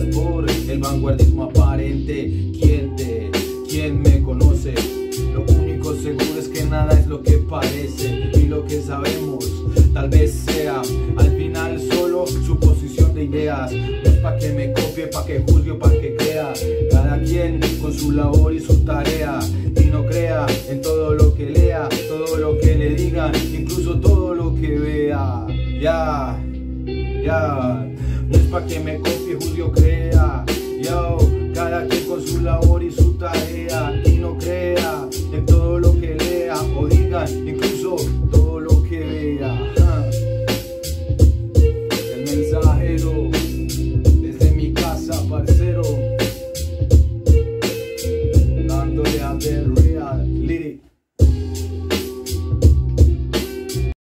guiadas por el vanguardismo aparente. ¿Quién me conoce? Lo único seguro es que nada es lo que parece, y lo que sabemos tal vez sea al final solo suposición de ideas. No es pa' que me copie, pa' que juzgue o pa' que crea. Cada quien con su labor y su tarea, y no crea en todo lo que lea, todo lo que le digan, incluso todo lo que vea. Ya, no es pa' que me copie, juzgue o crea. Yo, cada quien con su labor y su tarea.